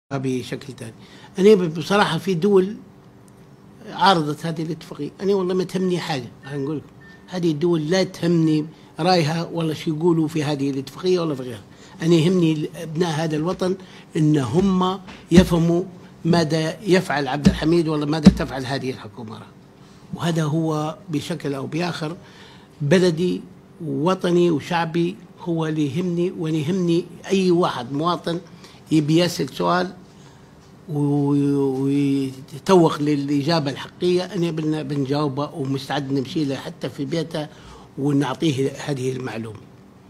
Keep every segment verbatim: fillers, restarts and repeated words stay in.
بشكل ثاني. أنا بصراحة في دول عارضت هذه الاتفاقية، أنا والله ما تهمني حاجة، هنقول لكم هذه الدول لا تهمني رايها ولا شو يقولوا في هذه الاتفاقية ولا في غيرها. أنا يهمني أبناء هذا الوطن إن هم يفهموا ماذا يفعل عبد الحميد ولا ماذا تفعل هذه الحكومة، وهذا هو بشكل أو بآخر بلدي ووطني وشعبي هو اللي يهمني، ويهمني أي واحد مواطن يبي يسأل سؤال ويتوق للإجابة الحقيقية أنا بنجاوبه ومستعد نمشي له حتى في بيته ونعطيه هذه المعلومة.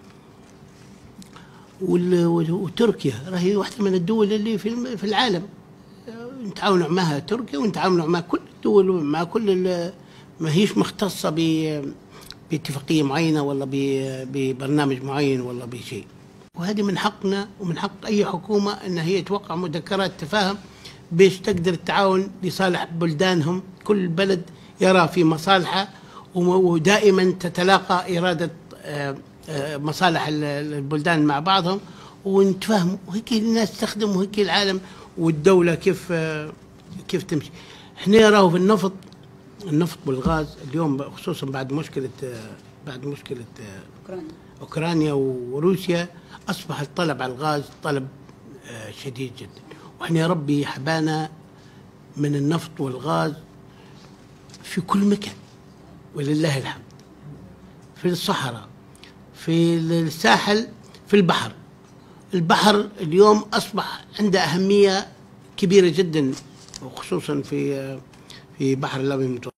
وتركيا راهي واحدة من الدول اللي في العالم نتعاونوا معها، تركيا ونتعاونوا مع كل الدول، مع كل ما هيش مختصة باتفاقية معينة ولا ببرنامج معين ولا بشيء. وهذه من حقنا ومن حق أي حكومة أن هي توقع مذكرات تفاهم باش تقدر التعاون لصالح بلدانهم، كل بلد يرى في مصالحه ودائما تتلاقى إرادة مصالح البلدان مع بعضهم ونتفاهموا، وهيك الناس تخدم وهيك العالم والدولة كيف كيف تمشي. احنا راهو في النفط النفط والغاز اليوم خصوصا بعد مشكلة بعد مشكلة أوكرانيا أوكرانيا وروسيا أصبح الطلب على الغاز طلب شديد جدا، وإحنا يا ربي حبانا من النفط والغاز في كل مكان ولله الحمد، في الصحراء، في الساحل، في البحر. البحر اليوم أصبح عنده أهمية كبيرة جدا، وخصوصا في في بحر الأبيض المتوسط.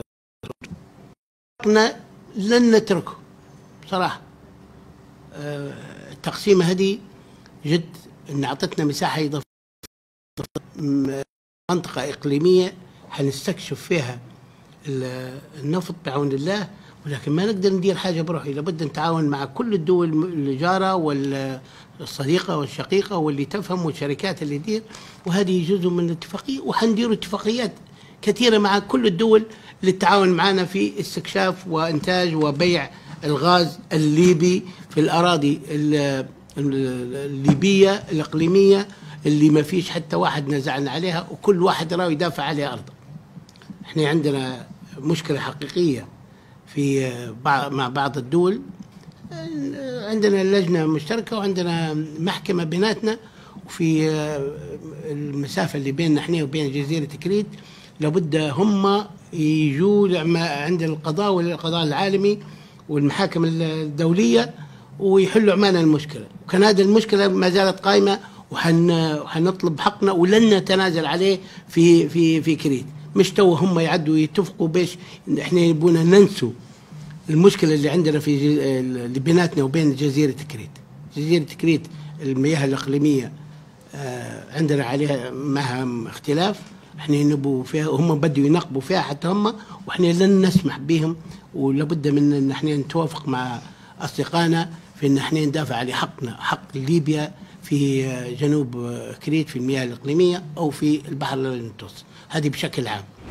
لن نتركه بصراحة. التقسيمة هذه جد إن أعطتنا مساحة إضافية، منطقة إقليمية حنستكشف فيها النفط بعون الله، ولكن ما نقدر ندير حاجة بروحي، لابد نتعاون مع كل الدول الجارة والصديقة والشقيقة واللي تفهم والشركات اللي تدير، وهذه جزء من الاتفاقية. وحندير اتفاقيات كثيرة مع كل الدول للتعاون معنا في استكشاف وإنتاج وبيع الغاز الليبي في الأراضي الليبية الإقليمية اللي ما فيش حتى واحد نزعنا عليها، وكل واحد راه يدافع عليها أرضه. احنا عندنا مشكلة حقيقية في مع بعض الدول، عندنا لجنة مشتركة وعندنا محكمة بيناتنا، وفي المسافة اللي بيننا احنا وبين جزيرة كريت لابد هم يجوا عند القضاء والقضاء العالمي والمحاكم الدولية ويحلوا معنا المشكلة. وكان هذه المشكلة ما زالت قائمة وحنطلب حقنا ولن نتنازل عليه في في في كريت. مش تو هم يعدوا يتفقوا باش احنا يبونا ننسوا المشكلة اللي عندنا في اللي بيناتنا وبين جزيرة كريت. جزيرة كريت المياه الإقليمية عندنا عليها معها اختلاف، احنا نبوا فيها وهم بدوا ينقبوا فيها حتى هم، واحنا لن نسمح بهم، ولابد من ان احنا نتوافق مع اصدقائنا في ان احنا ندافع على حقنا، حق ليبيا في جنوب كريت في المياه الإقليمية او في البحر المتوسط، هذه بشكل عام.